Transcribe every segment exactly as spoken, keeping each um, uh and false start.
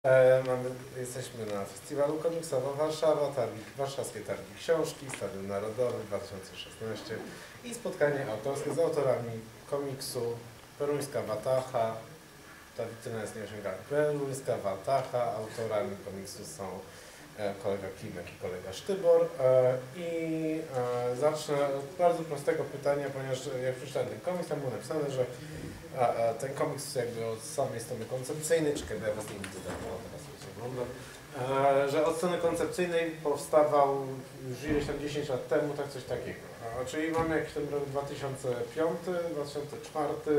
E, mamy, jesteśmy na Festiwalu Komiksowo Warszawa, targi, Warszawskie Targi Książki, Stadion Narodowy dwa tysiące szesnaście i spotkanie autorskie z autorami komiksu Peruńska Wataha. Ta witryna jest nieosiągalna. Peruńska Wataha, autorami komiksu są e, kolega Klimek i kolega Sztybor. E, I e, zacznę od bardzo prostego pytania, ponieważ jak przeczytałem ten komiks, tam było napisane, że a, a ten komiks jakby od samej strony koncepcyjnej, czy kiedy ja was nie widzę, tak, no, teraz się oglądam, e, że od strony koncepcyjnej powstawał już ileś tam dziesięć lat temu, tak coś takiego. A, czyli mamy jakiś ten rok dwa tysiące piąty, dwa tysiące czwarty,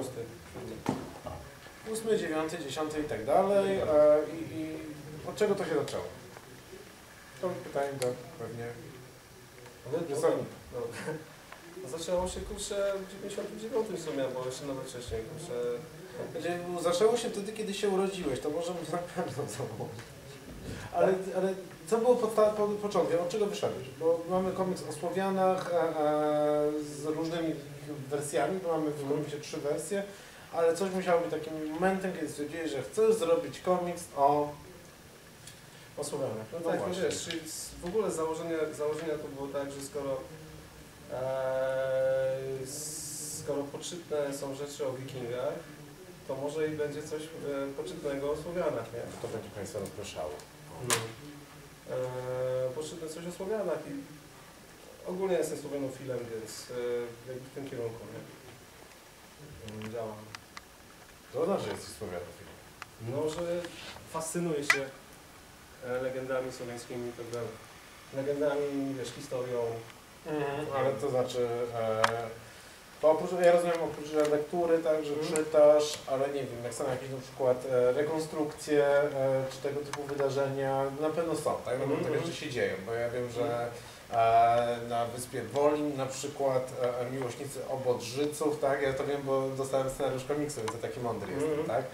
ósmy, dziewiąty, dziesiąty i tak dalej. E, i, I od czego to się zaczęło? To pytanie do pewnie wysokich. No, no, zaczęło się kurczę w dziewięćdziesiątym dziewiątym w sumie, bo jeszcze nawet wcześniej kurczę. Zaczęło się wtedy, kiedy się urodziłeś, to możemy na pewno założyć. Ale, ale co było podsta- po, początkiem? Od czego wyszedłeś? Bo mamy komiks o Słowianach e, e, z różnymi wersjami, bo mamy w komiksie trzy wersje, ale coś musiało być takim momentem, kiedy stwierdziłeś, że chcesz zrobić komiks o... O Słowianach. No, No tak, właśnie. wiesz, czyli w ogóle założenia, założenia to było tak, że skoro e, skoro poczytne są rzeczy o wikingach, to może i będzie coś e, poczytnego o Słowianach, nie? To będzie Państwa rozpraszało. No. E, poczytne coś o Słowianach i ogólnie jestem słowianofilem, więc e, jakby w tym kierunku, nie? Działam. To znaczy, że jesteś Słowianofilem. No, że fascynuje się legendami słowiańskimi, prawda? Legendami, wiesz, historią. Mhm, ale to znaczy, e, to oprócz, ja rozumiem, oprócz lektury, tak, że Mhm. czytasz, ale nie wiem, jak są jakieś na przykład e, rekonstrukcje, e, czy tego typu wydarzenia, na pewno są, tak, no, bo Mhm. te rzeczy się dzieją, bo ja wiem, że e, na wyspie Wolin na przykład e, miłośnicy Obodrzyców, tak, ja to wiem, bo dostałem scenariusz komiksu, więc to taki mądry jestem, Mhm. tak.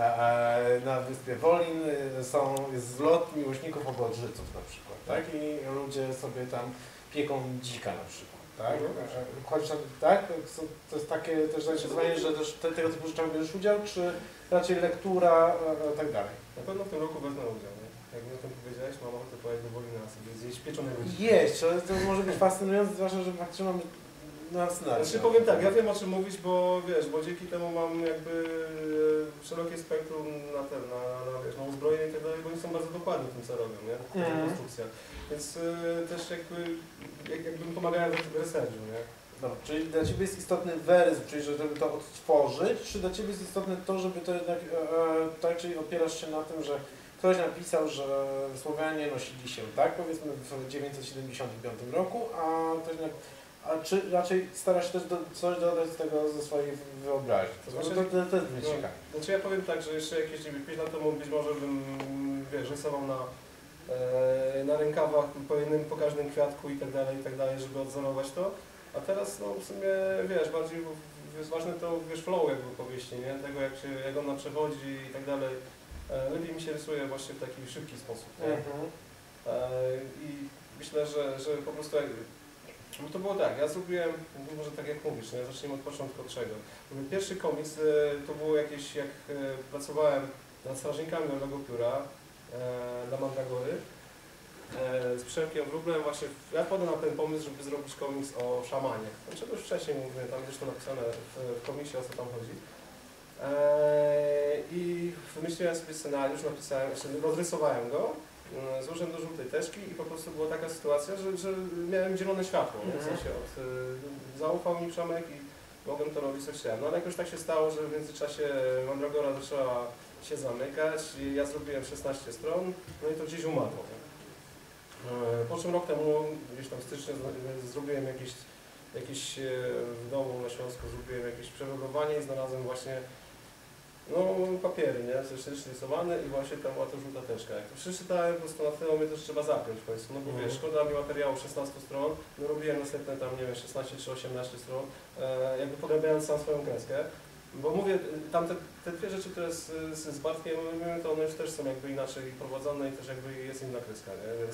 E, Na wyspie Wolin są, jest zlot miłośników Obodrzyców na przykład, tak? I ludzie sobie tam pieką dzika na przykład, tak? Mhm. Chodzisz na, tak? To jest takie też zainteresowanie, że też te, tego typu rzeczach bierzesz udział, czy raczej lektura i tak dalej? Na pewno w tym roku wezmę udział, nie? Jak mi o tym powiedziałeś, mam ochotę pojechać do Wolina sobie zjeść pieczonego dzika. Jeść, ale to może być fascynujące, zwłaszcza, że faktycznie mamy na scenariusz. Znaczy powiem tak, ja wiem o czym mówić, bo wiesz, bo dzięki temu mam jakby e, szerokie spektrum na ten, na, na, wiesz, na uzbrojenie i tak dalej, bo oni są bardzo dokładni w tym, co robią, nie? W Mhm. konstrukcjach. Więc e, też jakby, jak, jakbym pomagałem w researchu, nie? Dobra, czyli dla Ciebie jest istotny werys, czyli żeby to odtworzyć, czy dla Ciebie jest istotne to, żeby to jednak, e, e, tak, czyli opierasz się na tym, że ktoś napisał, że Słowianie nosili się tak, powiedzmy w tysiąc dziewięćset siedemdziesiątym piątym roku, a ktoś jednak, a czy raczej starasz się też do, coś dodać z tego ze swojej wyobraźni? To, Znaczy, to, to, to jest mnie No, ciekawe. znaczy ja powiem tak, że jeszcze jakieś pięć lat temu być może bym, wiesz, rysował na, e, na rękawach po jednym, po każdym kwiatku i tak dalej, i tak dalej, żeby odzorować to. A teraz, no w sumie, wiesz, bardziej jest ważne to, wiesz, flow jakby powieści, nie? Tego jak się, jak ona przechodzi i tak dalej. E, lepiej mi się rysuje właśnie w taki szybki sposób, nie? Mhm. E, I myślę, że, że po prostu jak, no to było tak, ja zrobiłem, może tak jak mówisz, nie? Zacznijmy od początku od czego. Pierwszy komiks e, to było jakieś, jak e, pracowałem nad strażnikami Orlego Pióra e, dla Mandragory e, z Przemkiem Wróblem, właśnie ja wpadłem na ten pomysł, żeby zrobić komiks o szamanie. Znaczy już wcześniej mówiłem, tam zresztą napisane w, w komiksie, o co tam chodzi. E, I wymyśliłem sobie scenariusz, napisałem, rozrysowałem go, złożyłem do żółtej teczki i po prostu była taka sytuacja, że, że miałem zielone światło, nie? W sensie od, y, zaufał mi Przemek i mogłem to robić, co chciałem. No ale jakoś tak się stało, że w międzyczasie Mandragora zaczęła się zamykać i ja zrobiłem szesnaście stron, no i to gdzieś umarło. Y, po czym rok temu, gdzieś tam w styczniu, zrobiłem jakieś, jakieś w domu na Śląsku, zrobiłem jakieś przerobowanie i znalazłem właśnie no papiery, nie? Coś rysowane i właśnie tam była to żółta teczka. Jak to przeczytałem, po prostu na tyle mnie też trzeba zapiąć w końcu. No bo wiesz, szkoda mi materiału szesnaście stron, no robiłem następne tam, nie wiem, szesnaście czy osiemnaście stron, e, jakby pogłębiając sam swoją kreskę. Bo mówię, tam te, te dwie rzeczy, które z, z, z Bartkiem mówimy, to one już też są jakby inaczej prowadzone i też jakby jest inna kreska, nie? Więc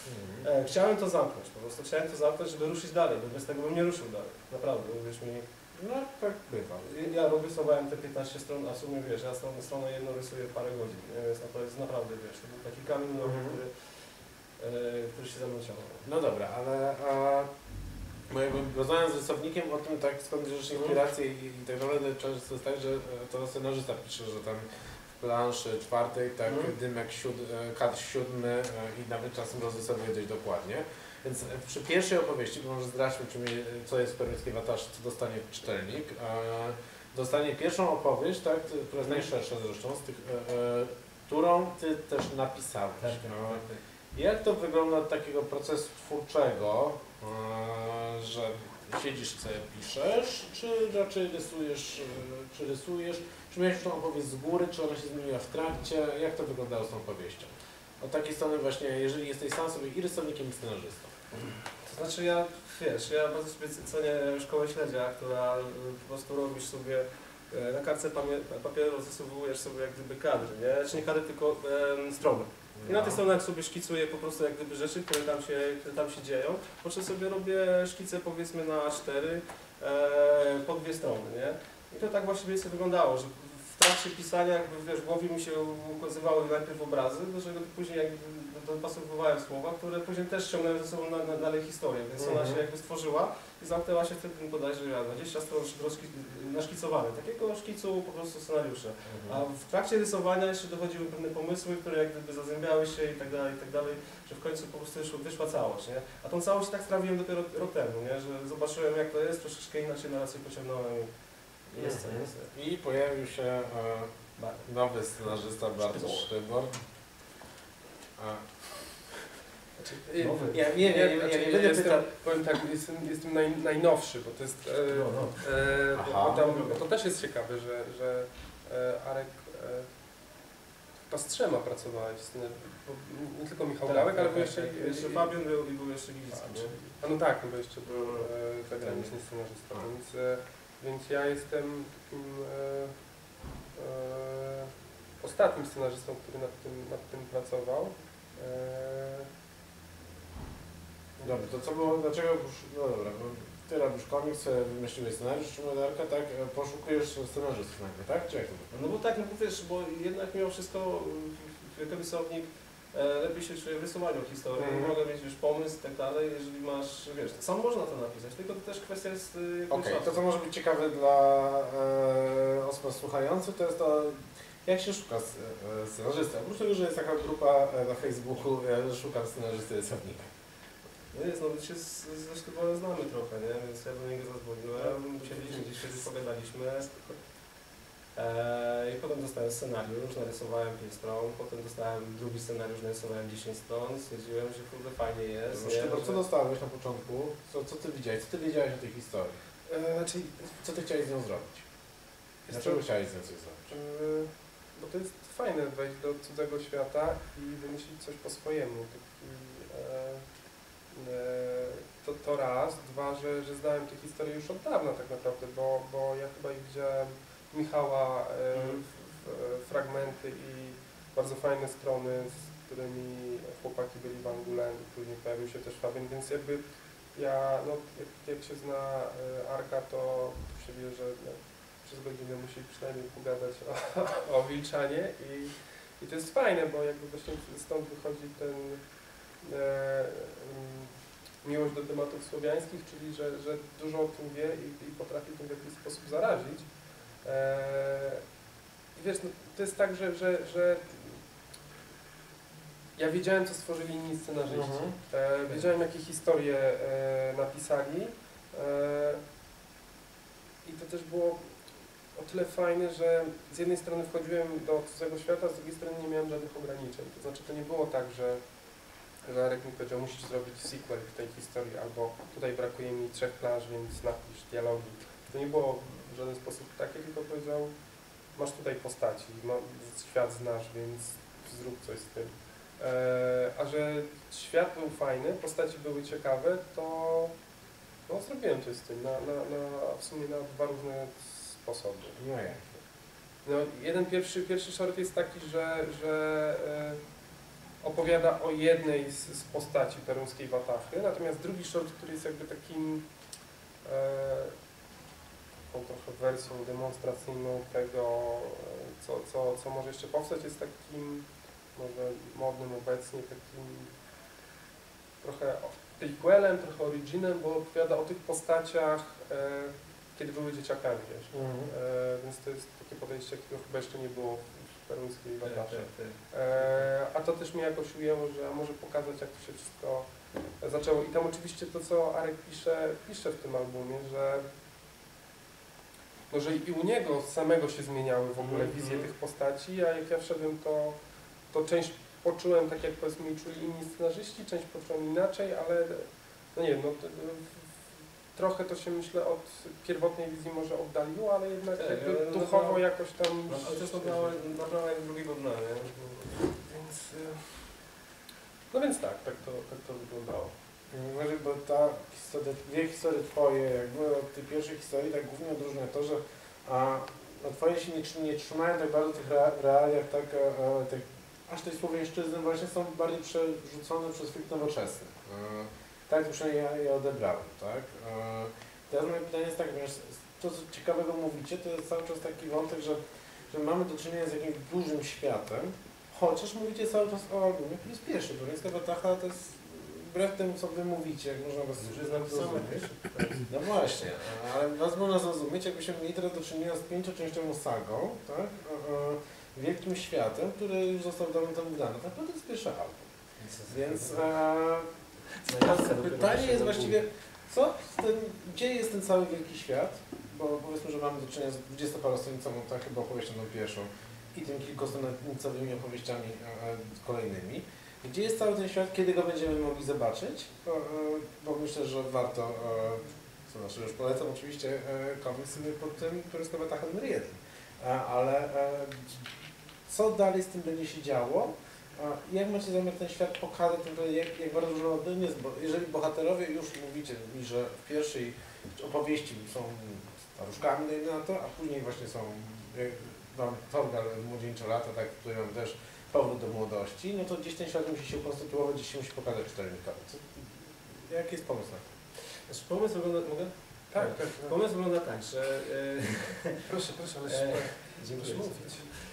e, chciałem to zamknąć, po prostu chciałem to zamknąć, żeby ruszyć dalej, bo bez tego bym nie ruszył dalej. Naprawdę, uwierz mi. No tak bywa. Ja rysowałem te piętnaście stron, a w sumie wiesz, ja stronę, stronę jedną rysuję parę godzin, nie? Więc to jest naprawdę, wiesz, to był taki kamień nowy, Mhm. który, e, który się ze mną ciągnął. No dobra, ale a, bo jakby rozmawiam z rysownikiem o tym, tak, skąd bierzesz inspirację i, i tak naprawdę często jest tak, że e, to scenarzysta pisze, że tam w planszy czwartej, tak, Mhm. dymek siód, e, kadr siódmy e, i nawet czasem rozrysowuje dość dokładnie. Więc przy pierwszej opowieści, bo może zdradźmy, czym, je- co jest Perłyński Watasz, co dostanie czytelnik. E, dostanie pierwszą opowieść, tak, która jest najszersza zresztą, z tych, e, e, którą ty też napisałeś. Tak, E, Jak to wygląda od takiego procesu twórczego, e, że siedzisz sobie, piszesz, czy raczej rysujesz, e, czy rysujesz, czy miałeś już tą opowieść z góry, czy ona się zmieniła w trakcie, jak to wyglądało z tą opowieścią? Od takiej strony właśnie, jeżeli jesteś sam sobie i rysownikiem, i scenarzystą. To znaczy ja, wiesz, ja bardzo sobie cenię szkołę śledzia, która y, po prostu robisz sobie e, na kartce pamie- papieru rozrysowujesz sobie jak gdyby kadry, nie? Znaczy nie kadry, tylko e, strony. I na tych stronach sobie szkicuję po prostu jak gdyby rzeczy, które tam się, które tam się dzieją. Po czym sobie robię szkice powiedzmy na A cztery e, po dwie strony, nie? I to tak właściwie sobie wyglądało, że w trakcie pisania jakby wiesz, w głowie mi się ukazywały najpierw obrazy, do czego później jakby dopasowywałem słowa, które później też ciągnęły ze sobą na, na, dalej historię, więc ona Mhm. się jakby stworzyła i zamknęła się wtedy bodajże ja, dwadzieścia stron naszkicowane, takiego szkicu po prostu scenariusze. A w trakcie rysowania jeszcze dochodziły pewne pomysły, które jak gdyby zazębiały się i tak dalej, i tak dalej, że w końcu po prostu wyszła, wyszła całość, nie? A tą całość tak sprawiłem dopiero rok temu, nie? Że zobaczyłem jak to jest, troszeczkę inaczej narrację pociągnąłem i jest co Mhm. jest. I pojawił się e, nowy scenarzysta Bartosz Sztybor. A, Y, Nowy. Ja nie, nie, nie, znaczy, nie, nie, ja będę jestem, pytał. powiem tak, jestem, jestem naj, najnowszy, bo to jest, e, No, no. e, Aha. bo, bo, tam, bo to też jest ciekawe, że, że e, Arek e, chyba z trzema pracowałeś, z tym, bo nie tylko Michał Gałek, ale był jeszcze... tak. Jeszcze Fabian był i był jeszcze Wilicki, nie? A no tak, no bo jeszcze był e, zagraniczny scenarzysta, A. więc, e, więc ja jestem takim e, e, ostatnim scenarzystą, który nad tym, nad tym pracował. E, Dobra, to co było, dlaczego, już- no dobra, bo ty robisz komiks, e, wymyśliłeś scenariusz, czy modelkę, tak, e, poszukujesz scenarzystów nagle, tak? Czy jak to wygląda? No bo tak, no bo wiesz, bo jednak mimo wszystko y, jako rysownik e, lepiej się czuje w rysowaniu historii, Mhm. mogę mieć wiesz, pomysł i tak dalej, jeżeli masz, wiesz, sam można to napisać, tylko to też kwestia jest y, jakby Okej, czasu. to co może być ciekawe dla e, osób słuchających, to jest to, jak się szuka s- e, scenarzysty. Oprócz tego, że jest taka grupa e, na Facebooku, e, szukam scenarzysty rysownika. No jest, no my się z, ze Sztybora znamy trochę, nie? Więc ja do niego zadzwoniłem, usiedliśmy gdzieś wtedy pogadaliśmy. Eee, I potem dostałem scenariusz, narysowałem pięć stron, potem dostałem drugi scenariusz, narysowałem dziesięć stron, stwierdziłem, że kurde fajnie jest. nie? Sztybor, co Że- dostałeś na początku? Co, co ty widziałeś? Co ty wiedziałeś o tej historii? e, znaczy, Co ty chciałeś z nią zrobić? Jest Dlaczego to- chciałeś z nią coś zrobić? Yy, Bo to jest fajne wejść do cudzego świata i wymyślić coś po swojemu. To, e, e, to, to raz. Dwa, że, że znałem tę historię już od dawna tak naprawdę, bo, bo ja chyba ich widziałem Michała e, Mhm. w, w, fragmenty i bardzo fajne strony, z którymi chłopaki byli w Angulen i później pojawił się też Fabian, więc jakby ja, no jak, jak się zna e, Arka, to się wie, że no, przez godzinę musi przynajmniej pogadać o, o Wilczanie i, i to jest fajne, bo jakby właśnie stąd wychodzi ten e, mm, miłość do tematów słowiańskich, czyli że, że dużo o tym wie i, i potrafi tym w jakiś sposób zarazić. E, I wiesz, no, to jest tak, że, że, że ja wiedziałem, co stworzyli inni scenarzyści. Mhm. E, wiedziałem, jakie historie e, napisali. E, I to też było o tyle fajne, że z jednej strony wchodziłem do cudzego świata, z drugiej strony nie miałem żadnych ograniczeń. To znaczy, to nie było tak, że, że Arek mi powiedział, musisz zrobić sequel w tej historii, albo tutaj brakuje mi trzech planż, więc napisz dialogi. To nie było w żaden sposób takie, tylko powiedział, masz tutaj postaci, ma, świat znasz, więc zrób coś z tym. E, a że świat był fajny, postaci były ciekawe, to no, zrobiłem coś z tym, na, na, na, w sumie na dwa różne sposoby. No jak? No, jeden pierwszy, pierwszy short jest taki, że, że e, opowiada o jednej z, z postaci perumskiej Watachy, natomiast drugi short, który jest jakby takim e, taką trochę wersją demonstracyjną tego, e, co, co, co może jeszcze powstać. Jest takim może modnym obecnie, takim trochę prequelem, trochę originem, bo opowiada o tych postaciach, e, kiedy były dzieciakami jeszcze. Mhm. E, więc to jest takie podejście, jakiego chyba jeszcze nie było w peruńskiej Tak, badaży. tak, tak. E, a to też mnie jakoś ujęło, że może pokazać, jak to się wszystko zaczęło. I tam oczywiście to, co Arek pisze, pisze w tym albumie, że, no, że i u niego samego się zmieniały w ogóle wizje Mhm. tych postaci, a jak ja wszedłem, to, to część poczułem tak, jak powiedzmy czuli inni scenarzyści, część poczułem inaczej, ale no nie wiem, no, to, trochę to się myślę od pierwotnej wizji może oddaliło, ale jednak Tak, jakby ale no duchowo to- jakoś tam... No, ale to jest naprawdę, naprawdę jak drugiego dna, nie? Więc, y, no więc tak, tak to, tak to wyglądało. Może, bo ta historia, dwie historie twoje, jakby od tej pierwszej historii, tak głównie odróżnia to, że a, no, twoje się nie, trzy- nie trzymają tak bardzo w tych rea- realiach, tak, e, tak, aż tej słowiańszczyzny właśnie są bardziej przerzucone przez fikt nowoczesny. E, tak to przynajmniej ja je odebrałem, tak. E, teraz moje pytanie jest tak, wiesz, to co ciekawego mówicie, to jest cały czas taki wątek, że, że mamy do czynienia z jakimś dużym światem, chociaż mówicie cały czas o albumie, który jest pierwszy, Peruńska Wataha to jest wbrew temu, co wy mówicie, jak można was Już jest napisane. zrozumieć. No właśnie, ale was można zrozumieć, jakbyśmy mieli teraz do czynienia z pięcioczęściową sagą, tak? E, e, wielkim światem, który już został dawno temu wydany. Tak, to jest pierwszy album. Więc e, teraz pytanie jest właściwie, co z tym, gdzie jest ten cały wielki świat? Bo powiedzmy, że mamy do czynienia z dwudziestoparostronicową, tak chyba opowieścią tą pierwszą i tym kilkustronicowymi opowieściami e, e, kolejnymi. Gdzie jest cały ten świat, kiedy go będziemy mogli zobaczyć? Bo, e, bo myślę, że warto, e, co znaczy już polecam oczywiście e, komiks pod tym, który jest Wataha numer jeden. E, ale e, co dalej z tym będzie się działo? E, jak macie zamiar ten świat pokazać, jak, jak bardzo różnorodny jest? Bo jeżeli bohaterowie już mówicie mi, że w pierwszej opowieści są staruszkami dajmy na to, a później właśnie są, jak mam Thorgal młodzieńcze lata, tak, tutaj mam też powrót do młodości, no to gdzieś ten świat musi się konstytuować, gdzieś się musi pokazać czytelnikowi. Co- Jaki jest pomysł na to? Znaczy, pomysł wygląda, mogę? Tak, tak. No. Pomysł wygląda tak, że... E, Proszę, proszę, ale e, proszę dziękuję. mówić.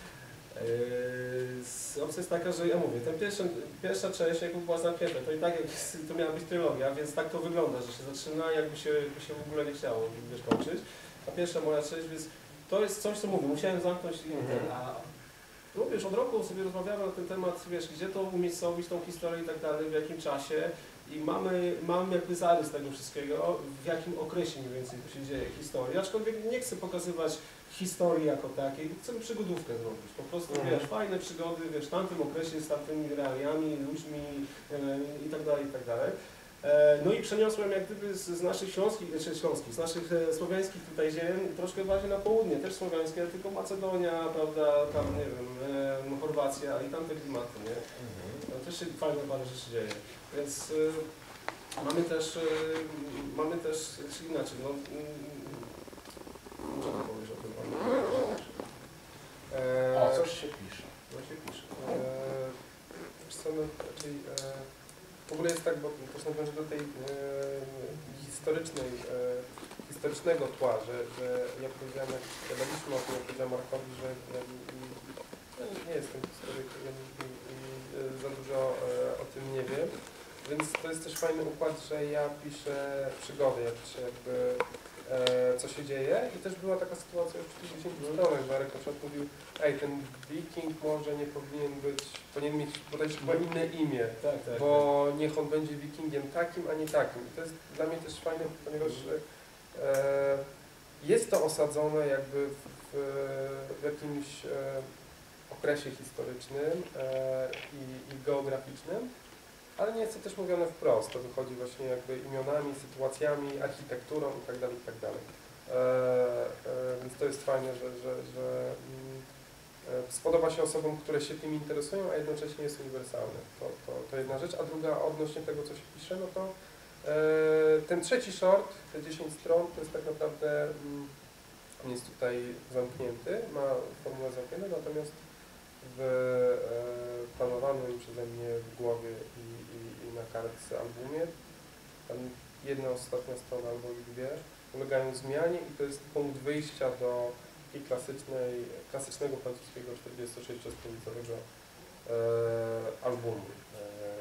E, opcja jest taka, że ja mówię, ten pierwsza, pierwsza część jakby była zamknięta, to i tak jak, to miała być trylogia, więc tak to wygląda, że się zaczyna, jakby się, jakby się w ogóle nie chciało, wiesz, kończyć. A pierwsza moja część, więc to jest coś, co mówię, musiałem zamknąć i Mhm. ten, a no wiesz, od roku sobie rozmawiamy na ten temat, wiesz, gdzie to umiejscowić, tą historię i tak dalej, w jakim czasie i mamy, mamy jakby zarys tego wszystkiego, w jakim okresie mniej więcej to się dzieje historia, aczkolwiek nie chcę pokazywać historii jako takiej, chcę przygodówkę zrobić, po prostu, Mhm. wiesz, fajne przygody, wiesz, w tamtym okresie, z tamtymi realiami, ludźmi e, i tak dalej, i tak dalej. E, no i przeniosłem jak gdyby z, z naszych śląskich, znaczy śląskich, z naszych e, słowiańskich tutaj ziem troszkę bardziej na południe, też słowiańskie, tylko Macedonia, prawda, tam nie wiem, e, no, Chorwacja i tamte klimaty, nie? No, też się fajne parę rzeczy dzieje. Więc e, mamy też, e, mamy też, czy inaczej, no, mm, co tam powiesz o tym? E, O, coś się pisze. No się pisze. e, wiesz co, no, raczej, e, w ogóle jest tak, bo też nawiążę do tej e, historycznej, e, historycznego tła, że, że ja powiedziałem, jak gadaliśmy o tym, jak powiedziałem Markowi, że ja, ja nie jestem historykiem, ja nie, nie, nie, za dużo e, o tym nie wiem, więc to jest też fajny układ, że ja piszę przygody, ja piszę jakby e, co się dzieje i też była taka sytuacja już w tych dziesięciu stronach, że Arek na przykład mówił, ej, ten wiking może nie powinien być, powinien mieć bodajże chyba inne imię, Tak, tak. bo niech on będzie wikingiem takim, a nie takim. I to jest dla mnie też fajne, ponieważ e, jest to osadzone jakby w, w, w jakimś e, okresie historycznym e, i, i geograficznym, ale nie jest to też mówione wprost. To wychodzi właśnie jakby imionami, sytuacjami, architekturą itd. itd. E, e, więc to jest fajne, że, że, że mm, e, spodoba się osobom, które się tym interesują, a jednocześnie jest uniwersalne. To, to, to jedna rzecz. A druga, odnośnie tego, co się pisze, no to e, ten trzeci short, te dziesięć stron, to jest tak naprawdę, mm, on jest tutaj zamknięty, ma formułę zamkniętą, natomiast w e, planowanym przeze mnie w głowie i, i, i na kartce albumie, tam jedna ostatnia strona albo i dwie, ulegają zmianie i to jest punkt wyjścia do takiej klasycznej, klasycznego francuskiego czterdziestosześciostranicowego e, albumu. E,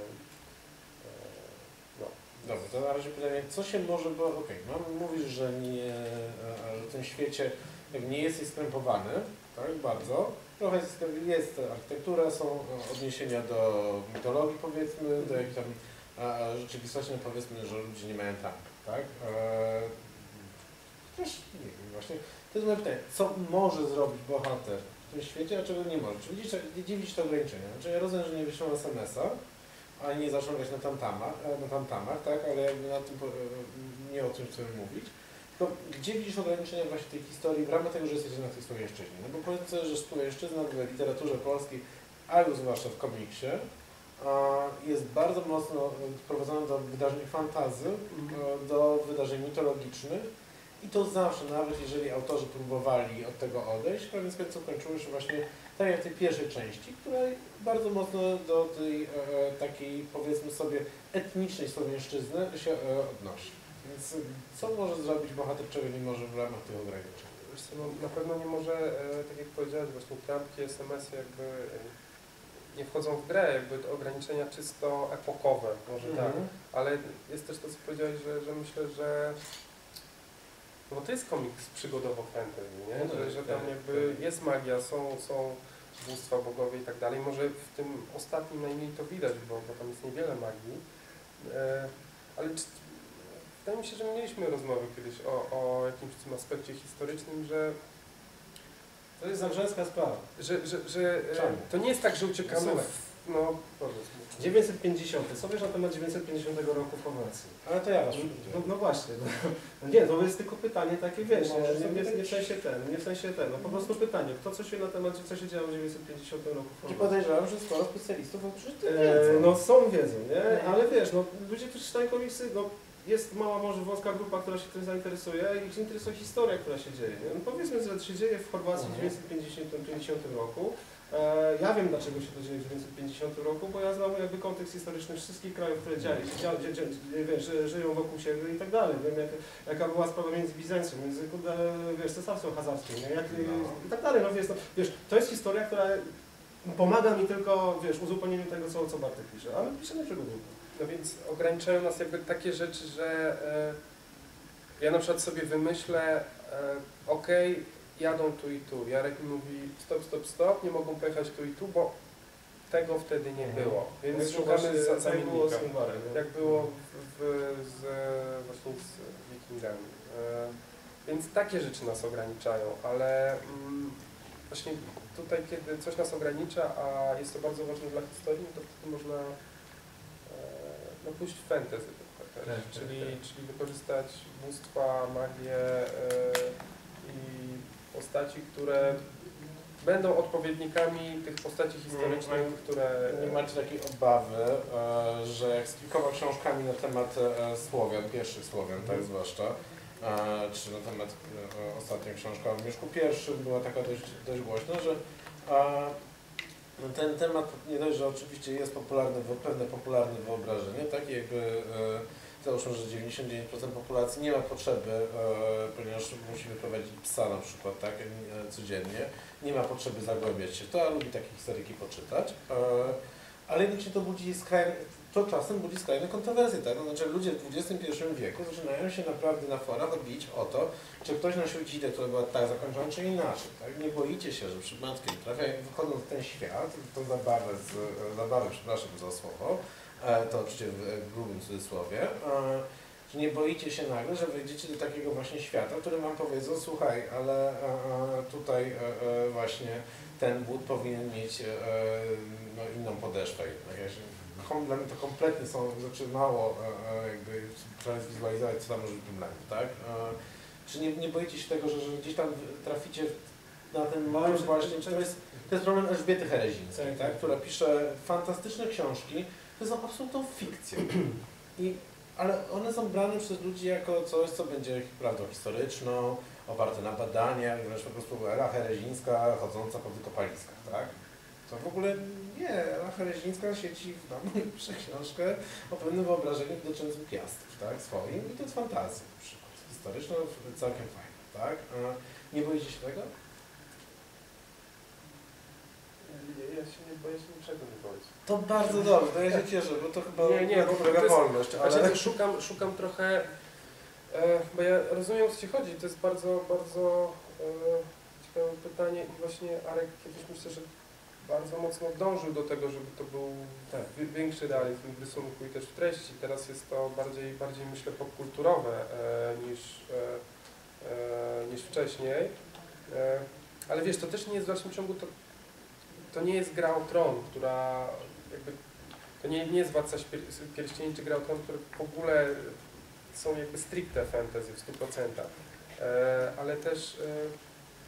e, no. Dobra, to na razie pytanie, co się może, bo okej, okay, no, mówisz, że nie, ale w tym świecie nie jest skrępowany, tak, bardzo. Trochę jest, jest architektura, są odniesienia do mitologii, powiedzmy, do jakiejś tam a, a rzeczywistości, no powiedzmy, że ludzie nie mają tam, tak? E, też nie wiem, właśnie, to jest moje pytanie, co może zrobić bohater w tym świecie, a czego nie może? Czy widzicie, dziwić to ograniczenia? Znaczy ja rozumiem, że nie wyślą es em es a, a nie zaczną grać na tamtamach, na tamtamach, tak, ale jakby na tym, nie o tym chcemy mówić. To gdzie widzisz ograniczenia właśnie tej historii w ramach tego, że jesteś na tej słowiańszczyźnie? No bo powiedzmy, że słowiańszczyzna w literaturze polskiej, albo zwłaszcza w komiksie, jest bardzo mocno wprowadzona do wydarzeń fantasy, do wydarzeń mitologicznych i to zawsze, nawet jeżeli autorzy próbowali od tego odejść, koniec końców kończyło się właśnie tak jak w tej pierwszej części, która bardzo mocno do tej e, takiej, powiedzmy sobie, etnicznej słowiańszczyzny się e, odnosi. Więc co może zrobić bohater, czego nie może w ramach tych ograniczeń? Wiesz co, no, na pewno nie może, e, tak jak powiedziałeś, właśnie trampki, es em esy jakby e, nie wchodzą w grę, jakby to ograniczenia czysto epokowe, może mm-hmm. tak, ale jest też to, co powiedziałeś, że, że myślę, że no bo to jest komiks przygodowo fantasy, nie? No, że, że tam tak, jakby tak. jest magia, są, są bóstwa, bogowie i tak dalej. Może w tym ostatnim najmniej to widać, bo, bo tam jest niewiele magii, e, ale czy, wydaje mi się, że mieliśmy rozmowę kiedyś o, o jakimś tym aspekcie historycznym, że to jest zamrzęska sprawa. Że, że, że e, to nie jest tak, że uciekamy w, no, dziewięćset pięćdziesiąty. Co wiesz na temat dziewięćset pięćdziesiątego roku w Chorwacji? Ale to ja was no, no właśnie. No, no nie, to jest tylko pytanie takie, wiesz, no, nie, nie, nie w sensie ten, nie w sensie ten, no po prostu pytanie, kto coś wie na temat, co się działo w dziewięćset pięćdziesiątym roku w I Chorwacji? podejrzewam, że sporo specjalistów odczyty e, No są wiedzą, nie? Ale wiesz, no ludzie, którzy czytają komiksy, no jest mała, może wąska grupa, która się tym zainteresuje i ich interesuje historia, która się dzieje. Nie? No powiedzmy, że to się dzieje w Chorwacji w dziewięćset pięćdziesiątym roku. E, ja wiem, dlaczego się to dzieje w dziewięćset pięćdziesiątym roku, bo ja znam jakby kontekst historyczny wszystkich krajów, które dzieją, dzieją, dzieją, wiesz, żyją wokół siebie i tak dalej. Wiem, jak, jaka była sprawa między Bizancją, między wiesz, cesarstwem chazarstwem, nie? Jak, no. i tak dalej. No, wiesz, no, wiesz, to jest historia, która pomaga mi tylko, wiesz, uzupełnieniu tego, co, co Bartek pisze, ale pisze na przykład. No więc ograniczają nas jakby takie rzeczy, że e, ja na przykład sobie wymyślę, e, okej, okay, jadą tu i tu. Jarek mi mówi stop, stop, stop, nie mogą pojechać tu i tu, bo tego wtedy nie mhm. było. Więc jak szukamy za, zamiennika. Było z Ingwarem, jak było w, w, z, właśnie z Wikingami. E, więc takie rzeczy nas ograniczają, ale mm, właśnie tutaj, kiedy coś nas ogranicza, a jest to bardzo ważne dla historii, to wtedy można no pójść w fantasy trochę też, czyli, czyli wykorzystać bóstwa, magię yy, i postaci, które będą odpowiednikami tych postaci historycznych, mm, które... Nie macie takiej obawy, e, że jak z kilkoma książkami na temat e, Słowian, pierwszych Słowian, mm. tak zwłaszcza, e, czy na temat e, ostatnia książka o Mieszku pierwszym była taka dość, dość głośna, że e, no ten temat nie dość, że oczywiście jest popularny, pewne popularne wyobrażenie, tak jakby e, załóżmy, że dziewięćdziesiąt dziewięć procent populacji nie ma potrzeby, e, ponieważ musi wyprowadzić psa na przykład, tak, e, codziennie, nie ma potrzeby zagłębiać się w to, a lubi takie historyjki poczytać, e, ale jednocześnie to budzi skrajne, to czasem budzi skrajne kontrowersje, tak, no, znaczy ludzie w dwudziestym pierwszym wieku zaczynają się naprawdę na forach odbić o to, czy ktoś na świecie, która była tak zakończona, czy inaczej, tak, nie boicie się, że przypadkiem trafia, wychodząc w ten świat, w tą zabawę, z, zabawę, przepraszam za słowo, to oczywiście w grubym cudzysłowie, że nie boicie się nagle, że wejdziecie do takiego właśnie świata, który wam powiedzą, słuchaj, ale tutaj właśnie ten but powinien mieć no, inną podeszwę. Dla mnie to kompletnie są rzeczy mało, jakby trzeba zwizualizować, co tam może być problemem, tak? Czy nie, nie boicie się tego, że, że gdzieś tam traficie na ten moment właśnie, to jest, to jest problem Elżbiety Herezińskiej, tak, tak? Która pisze fantastyczne książki, to są absolutną fikcją, I, ale one są brane przez ludzi jako coś, co będzie prawdą historyczną, oparte na badaniach, wręcz po prostu Ela Herezińska chodząca po wykopaliskach, tak? To w ogóle nie, Ela Herezińska siedzi w domu i pisze książkę o pewnym wyobrażeniu dotyczącym Piastów, tak, swoim, i to jest fantazja na przykład. historyczną, całkiem fajna, tak? Nie boicie się tego? Ja się nie boję się niczego nie boję. To bardzo dobrze, to ja się cieszę, bo to chyba Nie, nie, bo droga to jest- wolność, ale... Znaczy, szukam, szukam trochę, e, bo ja rozumiem, o co Ci chodzi, to jest bardzo, bardzo e, ciekawe pytanie i właśnie Arek kiedyś myślę, że bardzo mocno dążył do tego, żeby to był Tak. wi- większy realizm w rysunku i też w treści. Teraz jest to bardziej, bardziej myślę popkulturowe e, niż, e, e, niż wcześniej. E, ale wiesz, to też nie jest w dalszym ciągu, to, to nie jest Gra o Tron, która jakby, to nie, nie jest Władca Śpier- Pierścieni czy Gra o Tron, które w ogóle są jakby stricte fantasy w stu procentach. E, ale też e,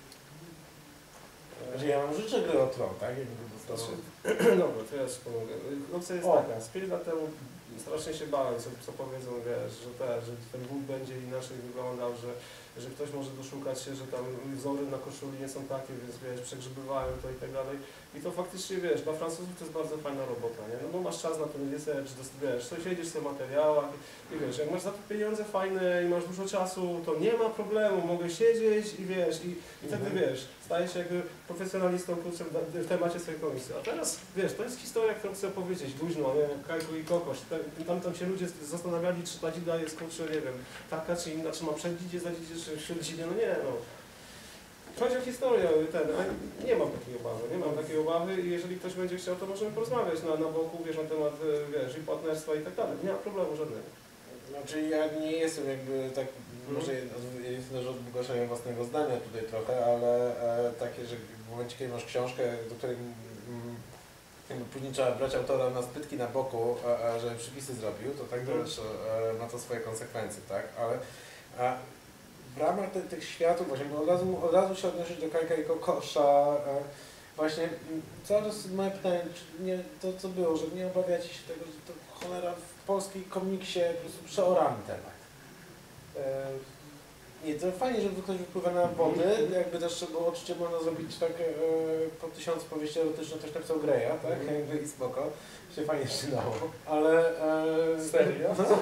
Znaczy, ja mam życzę gry o tron, tak? Jakby to Znaczy, zostało... dobra, to ja ci pomogę. Opcja jest O. taka, z pięć lat temu strasznie się bałem, co, co powiedzą, wiesz, że, te, że ten wód będzie inaczej wyglądał, że, że ktoś może doszukać się, że tam wzory na koszuli nie są takie, więc wiesz, przegrzebywałem to i tak dalej. I to faktycznie, wiesz, dla Francuzów to jest bardzo fajna robota, nie? No bo masz czas na ten research, dost- wiesz, to siedzisz w materiałach i wiesz, jak masz za to pieniądze fajne i masz dużo czasu, to nie ma problemu, mogę siedzieć i wiesz, i, i wtedy Mhm. wiesz, stajesz się jakby profesjonalistą kurczę, w- w temacie swojej komisji. A teraz, wiesz, to jest historia, którą chcę opowiedzieć luźno, nie wiem, Kajko i Kokosz. Te- Tam, tam się ludzie zastanawiali, czy ta dzida jest, kurczę, nie wiem, taka czy inna, czy ma przed dzidzie, za dzidzie, czy wśród dzidzie, no nie, no. Chodzi o historię, ten, a nie mam takiej obawy, nie mam takiej obawy i jeżeli ktoś będzie chciał, to możemy porozmawiać na, na boku, wiesz, na temat, wiesz, i partnerstwa i tak dalej. Nie ma problemu żadnego. Znaczy ja nie jestem jakby tak, może jest też od wygłaszania własnego zdania tutaj trochę, ale e, takie, że w momencie, kiedy masz książkę, do której mm, jakby później trzeba brać autora na spytki na boku, a, a, żeby przypisy zrobił, to tak Mhm. też e, ma to swoje konsekwencje, tak? Ale a, w ramach te, tych światów właśnie, bo od razu, od razu się odnosisz do Kajka i Kokosza, e, właśnie m, cały czas moje pytanie, czy nie, to co było, że nie obawiacie się tego, że to cholera w polskiej komiksie po prostu przeorany temat. e, Nie, to fajnie, że ktoś wypływa na wody, jakby też było oczywiście można zrobić tak e, po tysiąc powieści erotycznych, ktoś napisał Greya, tak? Jakby i spoko, się fajnie czytało, ale... E, Serio? No,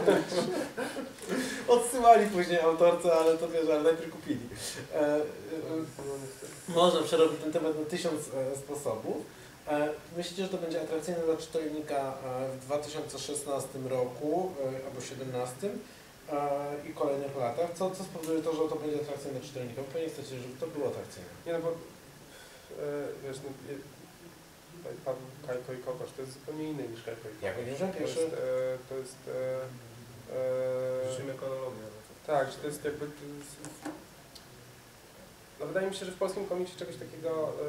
odsyłali później autorce, ale to wiesz, ale najpierw kupili. E, e, można przerobić ten temat na tysiąc e, sposobów. E, myślicie, że to będzie atrakcyjne dla czytelnika e, w dwa tysiące szesnastym roku e, albo dwa tysiące siedemnastym e, i kolejnych latach? Co, co spowoduje to, że to będzie atrakcyjne dla czytelnika? Bo pewnie chcecie, żeby to było atrakcyjne. Nie no bo, e, wiesz, no, je, tutaj padł Kajko i Kokosz, to jest zupełnie inny niż Kajko i Kokosz. Jak będziesz miał To pierwszy? jest, e, to jest e, e, Życzymy chronologię. tak, że to jest jakby, to jest, no wydaje mi się, że w polskim komiksie czegoś takiego,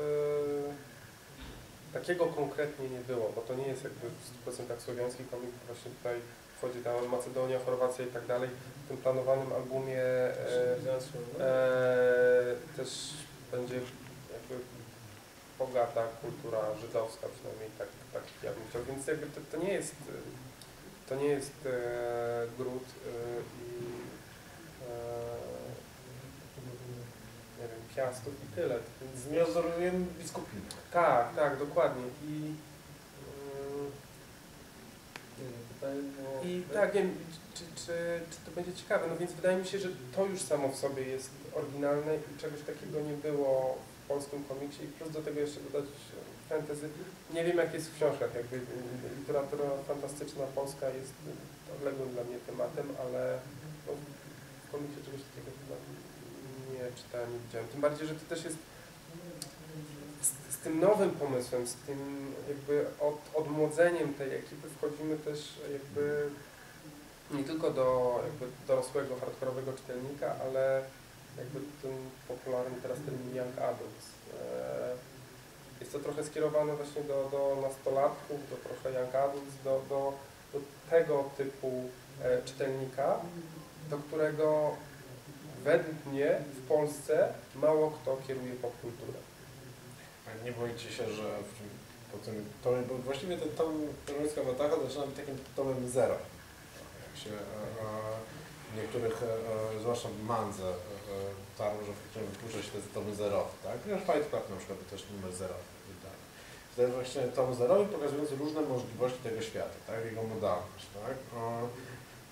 e, takiego konkretnie nie było, bo to nie jest jakby w stu procentach słowiański komik, właśnie tutaj wchodzi tam Macedonia, Chorwacja i tak dalej. W tym planowanym albumie e, e, też będzie jakby bogata kultura żydowska, przynajmniej tak, tak ja bym chciał, więc jakby to, to nie jest, to nie jest e, gród e, i e, nie wiem, Piastów i tyle. Więc Nie odwzorujemy biskupin. tak, tak, dokładnie. I, mm, Pytanie było... I tak, nie wiem, czy, czy, czy to będzie ciekawe, no więc wydaje mi się, że to już samo w sobie jest oryginalne i czegoś takiego nie było w polskim komiksie i plus do tego jeszcze dodać fantasy. Nie wiem jak jest w książkach, jakby literatura fantastyczna polska jest odległym dla mnie tematem, ale no, w komiksie czegoś takiego chyba nie czytałem, nie widziałem. Tym bardziej, że to też jest z, z tym nowym pomysłem, z tym jakby od, odmłodzeniem tej ekipy wchodzimy też jakby nie tylko do jakby dorosłego, hardkorowego czytelnika, ale jakby ten popularny teraz termin young adults. Jest to trochę skierowane właśnie do, do nastolatków, do trochę young adults, do, do, do tego typu czytelnika, do którego według mnie w Polsce mało kto kieruje popkulturę. A nie boicie się, że w, po tym tomie, bo właściwie ten tom Terroryska Wataha zaczyna być takim tomem zero. Jak się e, e, w niektórych, e, e, zwłaszcza w Mandze, e, tarło, że chcemy wypuszczać te tomy zerowe, tak? Chociaż Fight Club na przykład też numer zerowy i tak. To jest właśnie tom zerowy pokazujący różne możliwości tego świata, tak? Jego modalność, tak? E,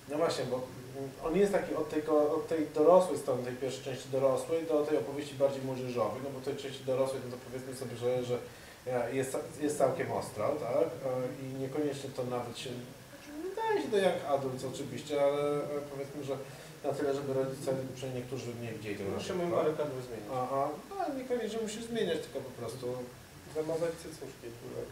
No właśnie, bo on jest taki od tej, od tej dorosłej strony, tej pierwszej części dorosłej do tej opowieści bardziej młodzieżowej, no bo w tej części dorosłej, no to powiedzmy sobie, że, że jest, jest całkiem ostro, tak? I niekoniecznie to nawet się, wydaje się to jak adult oczywiście, ale powiedzmy, że na tyle, żeby rodzice, przynajmniej niektórzy nie widzieli tego. Musimy parę kadrów zmienić. Aha, no niekoniecznie musisz zmieniać, tylko po prostu Zamazać cycuszki.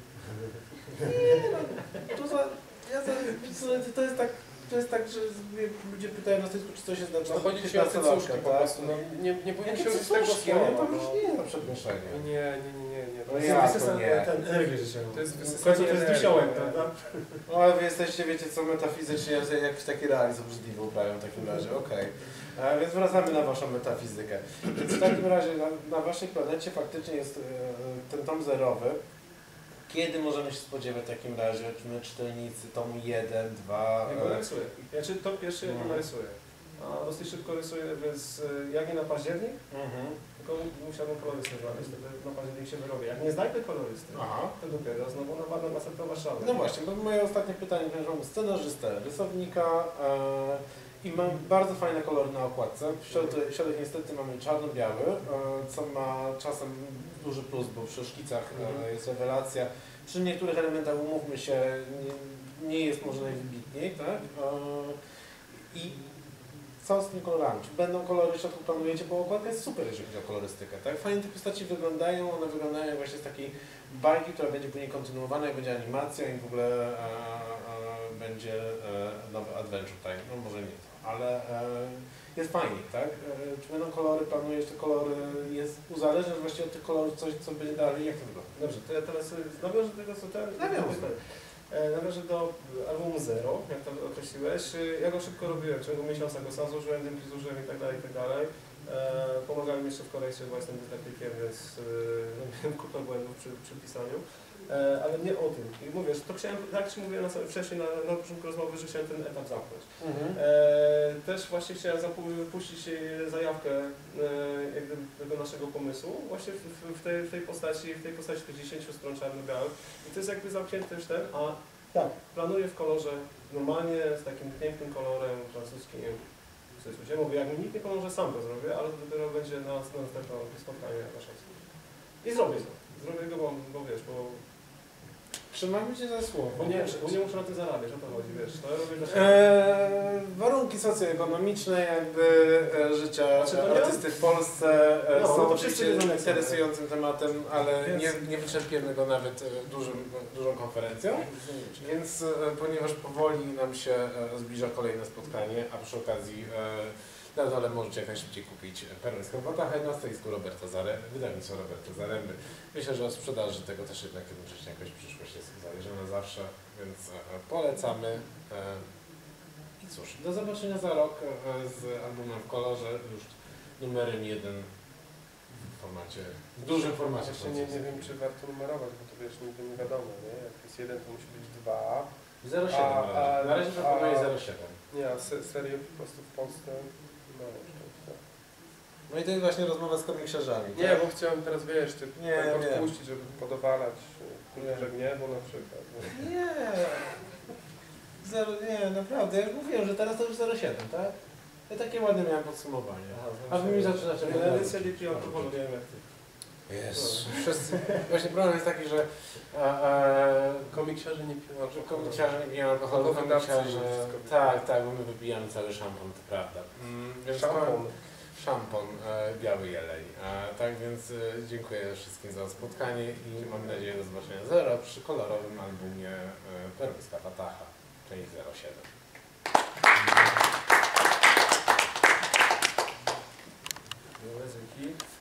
Nie, no, to, za, ja za, to jest tak, to jest tak, że ludzie pytają na Facebooku, czy coś jest na No chodzi ci o cycuszki po prostu. No, nie, nie powinien się użyć tego cycuszki? One słowa. to już nie jest na przenoszenie. Nie, nie, nie, nie, nie. No To ja, jest, to nie. Ten energię życiową. to jest W wysysanie końcu to jest energii, wisiołek, nie? prawda? No ale wy jesteście, wiecie co, metafizycznie, jakiś taki realizm obrzydliwy uprawiam w takim razie, okej. Okay. Więc wracamy na waszą metafizykę. Więc w takim razie na, na waszej planecie faktycznie jest e, ten tom zerowy. Kiedy możemy się spodziewać w takim razie, czy my czytelnicy tomu jeden, dwa... Ja go narysuję. Ja czy to pierwszy ja go Mhm. narysuję. A dosyć szybko rysuję, więc jak nie na październik, Mhm. tylko musiałbym kolorystę znaleźć, wtedy na październik się wyrobię. Jak nie znajdę kolorysty, Aha. to dopiero znowu napadam na Centrum Warszawy. No właśnie, bo moje ostatnie pytanie będzie mam scenarzystę, rysownika e, i mam bardzo fajne kolory na okładce. W środek, w środek niestety mamy czarno-biały, e, co ma czasem duży plus, bo przy szkicach e, jest rewelacja. Przy niektórych elementach, umówmy się, nie, nie jest może najwybitniej, tak? E, I co z tymi kolorami? Czy będą kolory w środku planujecie? Bo okładka jest super, jeżeli chodzi o kolorystykę, tak? Fajnie te postaci wyglądają, one wyglądają właśnie z takiej bajki, która będzie później kontynuowana, jak będzie animacja i w ogóle e, e, będzie e, nowy Adventure Time. No może nie to, ale e, jest fajnie, tak? E, czy będą kolory, planujesz te kolory, jest uzależnione właściwie od tych kolorów coś, co będzie dalej, jak to wygląda? Dobrze, to ja teraz nawiążę do tego, co ten... Nawiązuj. E, Nawiążę do albumu Zero, jak to określiłeś. E, Ja go szybko robiłem, w ciągu miesiąca go sam złożyłem, dymki zużyłem i tak dalej, i tak dalej. E, Pomagałem mi jeszcze w korejsie, bo jestem dydaktykiem, więc e, robiłem kupę błędów przy, przy pisaniu. E, Ale nie o tym. I mówię, że to chciałem, tak jak Ci mówiłem na samym wcześniej, na, na początku rozmowy, że chciałem ten etap zamknąć. Mhm. E, też właśnie chciałem puścić zajawkę e, jak gdyby tego naszego pomysłu właśnie w, w, w, tej, w tej postaci, w tej postaci tych dziesięciu stron czarno-białych. I to jest jakby zamknięty już ten, a tak, planuję w kolorze normalnie, z takim pięknym kolorem francuskim. W sensie, mówię, jak mi nikt nie pomoże, sam to zrobię, ale to dopiero będzie na, na następne spotkanie warszawskie. I zrobię to. Zrobię go, bo, bo wiesz, bo Trzymamy Cię za słowo. bo nie, bo nie muszę na tym zarabiać, o to chodzi, wiesz. To ja robię dla siebie. Eee, warunki socjoekonomiczne jakby e, życia Znaczy, to nie- artysty w Polsce e, No, są no to oczywiście wszyscy wiedzą, jak są, interesującym tematem, ale Więc- nie, nie wyczerpiemy go nawet e, dużym, dużą konferencją. Więc e, ponieważ powoli nam się e, zbliża kolejne spotkanie, a przy okazji e, na dole możecie jak najszybciej kupić Perłyńską Watachę na stoisku Roberta Zaremby, wydawnictwo Roberta Zaremby. Myślę, że o sprzedaży tego też jednak jednocześnie jakoś przyszłość jest zależna zawsze, więc e, polecamy. E, I cóż, do zobaczenia za rok e, z albumem w kolorze, już numerem jeden w formacie, w dużym formacie. Właśnie nie, nie wiem, czy warto numerować, bo to wiesz, nigdy nie wiadomo, nie? Jak jest jeden, to musi być dwa. zero siedem A- na razie. a- Na razie proponuję a- zero siedem. Nie, a se, serio po prostu w Polsce no szczęścia. No i to jest właśnie rozmowa z komiksiarzami. Nie, tak? bo chciałem teraz, wiesz, ty Nie, tak wiem. odpuścić, żeby podowalać kulturze gniewu na przykład. Nie? Nie. Zero, nie, naprawdę. Ja już mówiłem, że teraz to już zero siedem, tak? Ja takie ładne miałem podsumowanie. A wy mi zaczynacie Ja edycja Lipki alkoholu, nie wiem jak ty. Jest. Wszyscy. Właśnie problem jest taki, że a, a, Komiksiarze nie piją alkoholu. komiksiarze nie piją alkoholu, Tylko wydawcy komiksiarze... wszystko piją. Tak, tak, bo my wypijamy cały szampon, to prawda. Mm, więc Szampon. Szampon, e, biały jeleń. E, tak więc e, dziękuję wszystkim za spotkanie i mam nadzieję do zobaczenia zero przy kolorowym albumie e, Perłyńska Watacha, część zero siedem. Dzięki.